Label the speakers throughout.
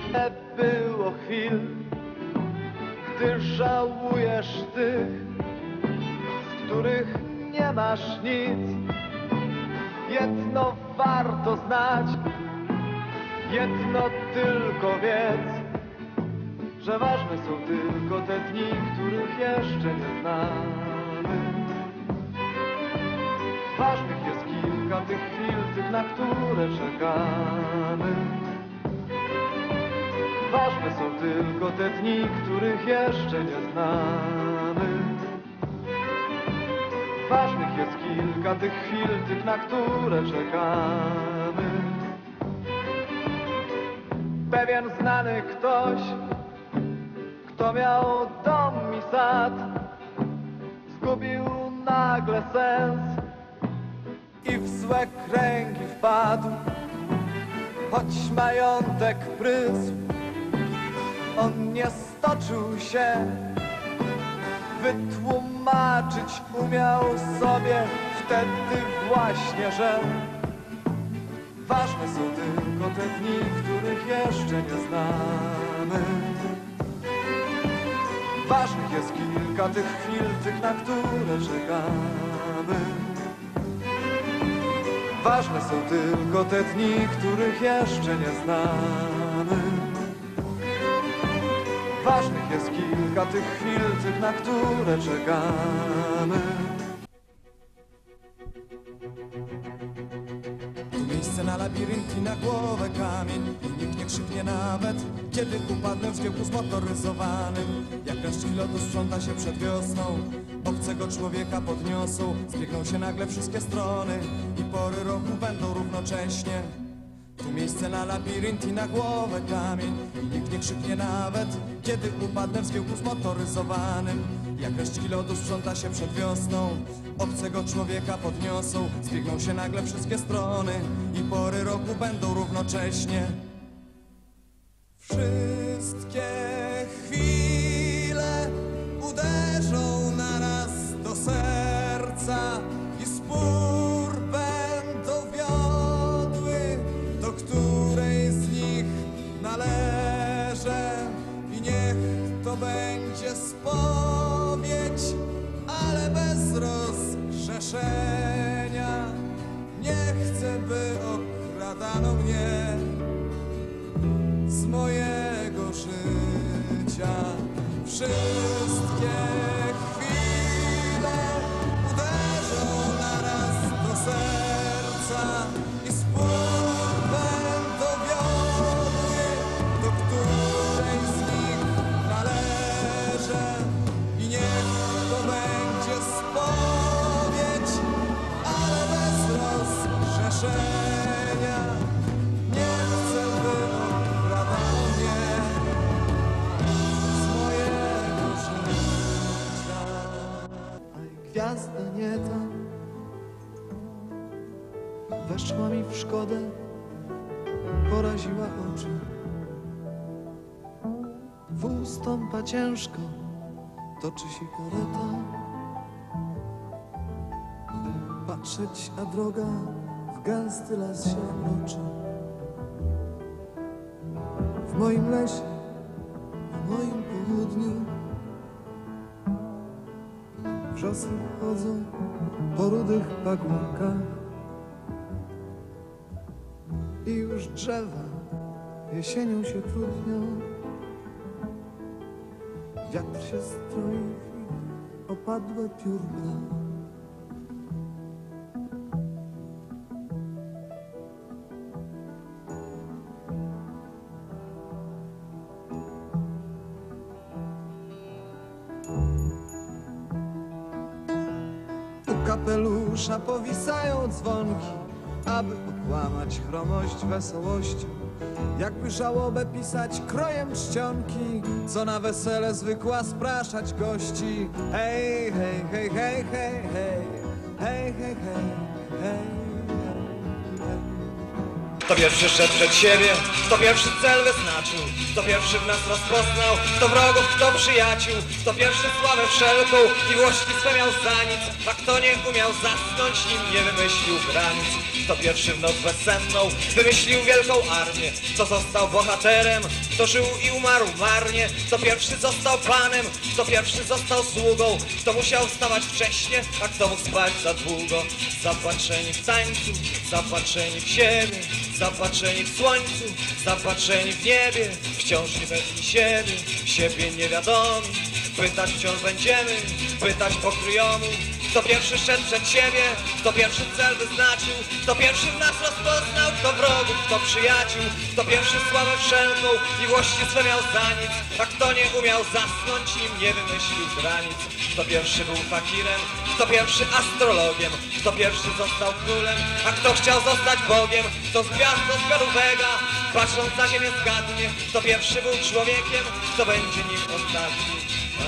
Speaker 1: Było chwil, gdy żałujesz tych, z których nie masz nic. Jedno warto znać, jedno tylko wiedz, że ważne są tylko te dni, których jeszcze nie znamy. Ważnych jest kilka tych chwil, tych, na które czekamy. Ważne są tylko te dni, których jeszcze nie znamy. Ważnych jest kilka tych chwil, tych, na które czekamy. Pewien znany ktoś, kto miał dom i sad, zgubił nagle sens i w złe kręgi wpadł. Choć majątek prysł, on nie stoczył się, wytłumaczyć umiał sobie wtedy właśnie, że ważne są tylko te dni, których jeszcze nie znamy. Ważnych jest kilka tych chwil, tych, na które czekamy. Ważne są tylko te dni, których jeszcze nie znamy. Ważnych jest kilka tych chwil, tych, na które czekamy.
Speaker 2: Tu miejsce na labirynt i na głowę kamień. I nikt nie krzyknie nawet, kiedy upadnę w zbiegu zmotoryzowanym. Jak resztki lodu sprząta się przed wiosną, obcego człowieka podniosą. Zbiegną się nagle wszystkie strony i pory roku będą równocześnie. Tu miejsce na labirynt i na głowę kamień. I nikt nie krzyknie nawet, kiedy upadnę w zbiegu zmotoryzowanym. Jak resztki lodu sprząta się przed wiosną, obcego człowieka podniosą. Zbiegną się nagle wszystkie strony i pory roku będą równocześnie. Wszystkie chwile uderzą naraz do serca i spór będą wiodły, do której z nich należę. I niech to będzie spowiedź, ale bez rozgrzeszenia. Nie chcę, by okradano mnie z mojego życia. Wszystkie chwile uderzą naraz do serca i spór będą wiodły, do której z nich należę. I niech to będzie spowiedź, ale bez rozgrzeszenia. Nie chcę, by okradano mnie z mojego życia.
Speaker 1: A gwiazda nie ta weszła mi w szkodę, poraziła oczy. Wóz stąpa ciężko, toczy się kareta. Patrzeć, a droga w gęsty las się mroczy. W moim lesie, w moim południu wrzosy chodzą po rudych pagórkach i już drzewa jesienią się trudnią. Wiatr się stroi w ich opadłe piórka. U kapelusza powisają dzwonki, aby okłamać chromość wesołością. Jakby żałobę pisać krojem czcionki, co na wesele zwykła spraszać gości. Hej, hej, hej, hej, hej, hej, hej, hej, hej, hej, hej.
Speaker 2: Kto pierwszy szedł przed siebie, kto pierwszy cel wyznaczył, kto pierwszy w nas rozpoznał, kto wrogów, kto przyjaciół, kto pierwszy sławę wszelką i włości swe miał za nic, a kto nie umiał zasnąć, nim nie wymyślił granic. Kto pierwszy w noc bezsenną wymyślił wielką armię, kto został bohaterem, kto żył i umarł marnie, kto pierwszy został panem, kto pierwszy został sługą, kto musiał wstawać wcześnie, a kto mógł spać za długo. Zapatrzeni w tańcu, zapatrzeni w siebie, zapatrzeni w słońcu, zapatrzeni w niebie, wciąż niepewni siebie niewiadomi. Pytać wciąż będziemy, pytać pokryjomu. Kto pierwszy szedł przed siebie, kto pierwszy cel wyznaczył, kto pierwszy w nas rozpoznał, kto wrogów, kto przyjaciół, kto pierwszy sławę wszelką i włości swe miał za nic, a kto nie umiał zasnąć, nim nie wymyślił granic. Kto pierwszy był fakirem, kto pierwszy astrologiem, kto pierwszy został królem, a kto chciał zostać Bogiem, kto z gwiazd do wega, patrząc na ziemię zgadnie, kto pierwszy był człowiekiem, kto będzie nim ostatni.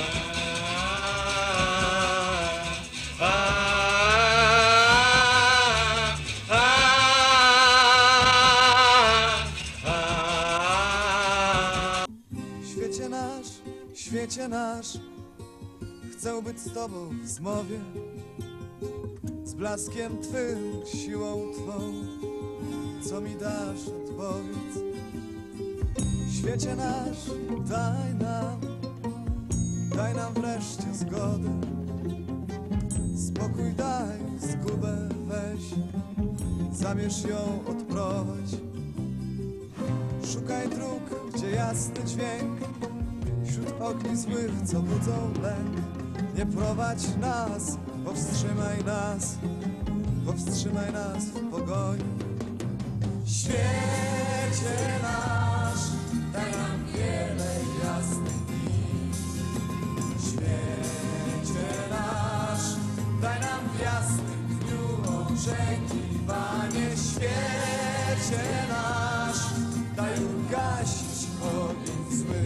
Speaker 1: Świecie nasz, chcę być z Tobą w zmowie, z blaskiem Twym, siłą Twą, co mi dasz, odpowiedz. Świecie nasz, daj nam wreszcie zgodę, spokój daj, zgubę weź, zamierz ją odprowadź. Szukaj dróg, gdzie jasny dźwięk, wśród ogni złych, co budzą lęk. Nie prowadź nas, powstrzymaj nas w pogoni. Świecie nasz, daj nam wiele jasnych dni. Świecie nasz, daj nam w jasnym dniu oczekiwanie. Świecie nasz, daj ugasić ogień zły.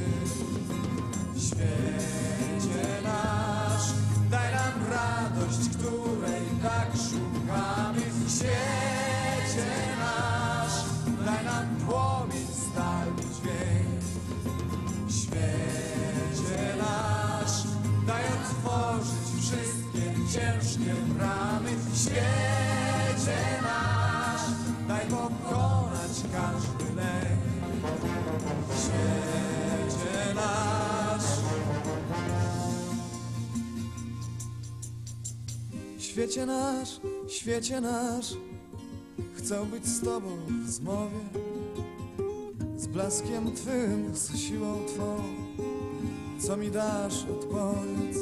Speaker 1: Świecie nasz, daj nam radość, której tak szukamy. Świecie nasz, daj nam płomień, stalny dźwięk. Świecie nasz, daj otworzyć wszystkie ciężkie bramy. Świecie nasz, daj pokonać każdy lęk. Świecie nasz. Świecie nasz, chcę być z Tobą w zmowie, z blaskiem Twym, z siłą Twą, co mi dasz, odpowiedz.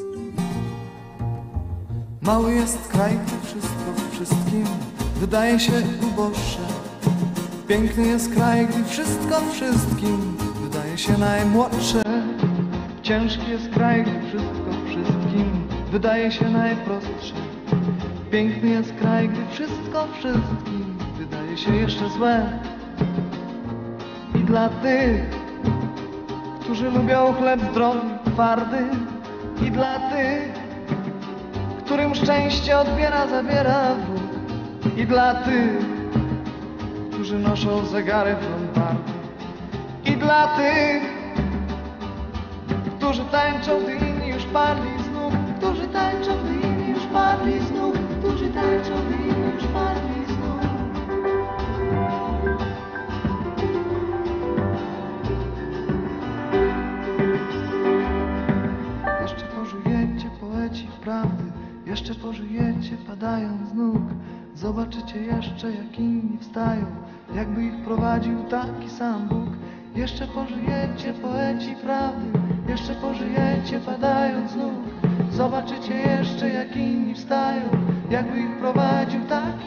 Speaker 1: Mały jest kraj, gdy wszystko w wszystkim wydaje się uboższe. Piękny jest kraj, gdy wszystko w wszystkim wydaje się najmłodsze. Ciężki jest kraj, gdy wszystko w wszystkim wydaje się najprostsze. Piękny jest kraj, gdy wszystko wszystkim wydaje się jeszcze złe. I dla tych, którzy lubią chleb zdrowy, twardy, i dla tych, którym szczęście zabiera wróg, i dla tych, którzy noszą zegary w lombardy, i dla tych, którzy tańczą, gdy inni już padli z nóg, którzy tańczą, gdy inni już padli z nóg, którzy tańczą, gdy inni już padli z nóg. Jeszcze pożujecie, poeci prawdy, jeszcze pożyjecie, padając z nóg. Zobaczycie jeszcze, jak inni wstają, jakby ich prowadził taki sam Bóg. Jeszcze pożyjecie, poeci prawdy, jeszcze pożyjecie, padając z nóg. Zobaczycie jeszcze, jak inni wstają, jakby ich prowadził taki